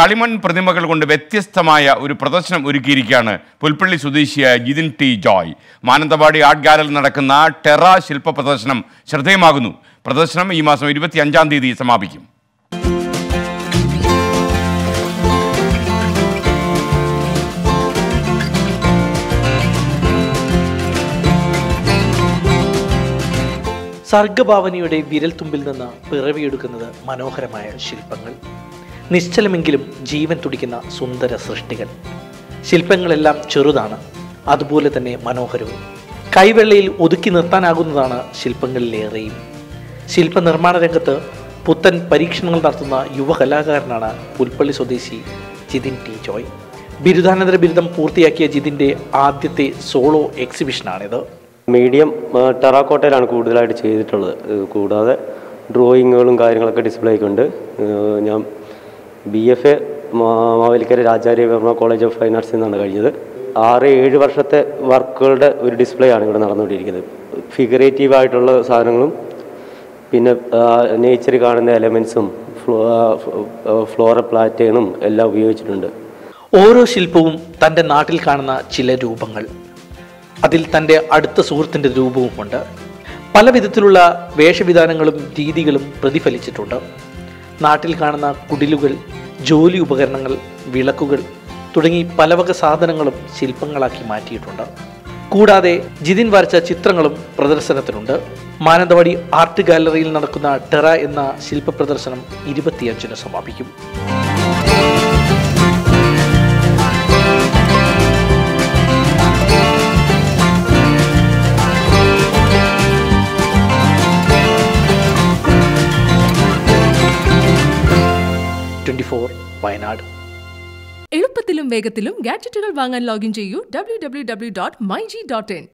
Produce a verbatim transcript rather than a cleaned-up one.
കളിമൺ പ്രതിമകൾ കൊണ്ട് വ്യത്യസ്തമായ ഒരു പ്രദർശനം ഒരുക്കിയിരിക്കുകയാണ് പുൽപ്പള്ളി സ്വദേശിയായ ജിതിൻ ടി ജോയ്. മാനന്തവാടി ആർട്ട് ഗാലറിയിൽ നടക്കുന്ന ടെറ ശില്പ പ്രദർശനം ശ്രദ്ധേയമാകുന്നു. പ്രദർശനം ഈ മാസം ഇരുപത്തി അഞ്ചാം തീയതി സമാപിക്കും. സർഗഭാവനയുടെ വിരൽത്തുമ്പിൽ നിന്ന് പിറവിയെടുക്കുന്നത് മനോഹരമായ ശില്പങ്ങൾ, നിശ്ചലമെങ്കിലും ജീവൻ തുടിക്കുന്ന സുന്ദര സൃഷ്ടികൾ. ശില്പങ്ങളെല്ലാം ചെറുതാണ്, അതുപോലെ തന്നെ മനോഹരവും. കൈവെള്ളയിൽ ഒതുക്കി നിർത്താനാകുന്നതാണ് ശില്പങ്ങളിലേറെയും. ശില്പനിർമ്മാണ രംഗത്ത് പുത്തൻ പരീക്ഷണങ്ങൾ നടത്തുന്ന യുവകലാകാരനാണ് പുൽപ്പള്ളി സ്വദേശി ജിതിൻ ടി ജോയ്. ബിരുദാനന്തര ബിരുദം പൂർത്തിയാക്കിയ ജിതിൻ്റെ ആദ്യത്തെ സോളോ എക്സിബിഷനാണിത്. മീഡിയം ടെറാക്കോട്ടയിലാണ് കൂടുതലായിട്ട് ചെയ്തിട്ടുള്ളത്. കൂടാതെ ഡ്രോയിങ്ങുകളും കാര്യങ്ങളൊക്കെ ഡിസ്പ്ലേക്ക് ഉണ്ട്. ഞാൻ B F A Mavelikara Raja Ravi Varma college of fine ആർട്സിൽ നിന്നാണ് കഴിഞ്ഞത്. ആറ് ഏഴ് വർഷത്തെ വർക്കുകളുടെ ഒരു ഡിസ്പ്ലേ ആണ് ഇവിടെ നടന്നുകൊണ്ടിരിക്കുന്നത്. ഫിഗറേറ്റീവായിട്ടുള്ള സാധനങ്ങളും പിന്നെ നേച്ചർ കാണുന്ന എലമെൻസും ഫ്ലോറ പ്ലാറ്റേണും എല്ലാം ഉപയോഗിച്ചിട്ടുണ്ട്. ഓരോ ശില്പവും തൻ്റെ നാട്ടിൽ കാണുന്ന ചില രൂപങ്ങൾ, അതിൽ തൻ്റെ അടുത്ത സുഹൃത്തിൻ്റെ രൂപവുമുണ്ട്. പല വിധത്തിലുള്ള വേഷവിധാനങ്ങളും രീതികളും പ്രതിഫലിച്ചിട്ടുണ്ട്. നാട്ടിൽ കാണുന്ന കുടിലുകൾ, ജോലി ഉപകരണങ്ങൾ, വിളക്കുകൾ തുടങ്ങി പലവക സാധനങ്ങളും ശില്പങ്ങളാക്കി മാറ്റിയിട്ടുണ്ട്. കൂടാതെ ജിതിൻ വരച്ച ചിത്രങ്ങളും പ്രദർശനത്തിനുണ്ട്. മാനന്തവാടി ആർട്ട് ഗാലറിയിൽ നടക്കുന്ന ടെറ എന്ന ശില്പ പ്രദർശനം ഇരുപത്തിയഞ്ചിന് സമാപിക്കും. ട്വന്റി-ഫോർ വയനാട്. എളുപ്പത്തിലും വേഗത്തിലും ഗാഡ്ജറ്റുകൾ വാങ്ങാൻ ലോഗിൻ ചെയ്യൂ W W W dot my G dot in.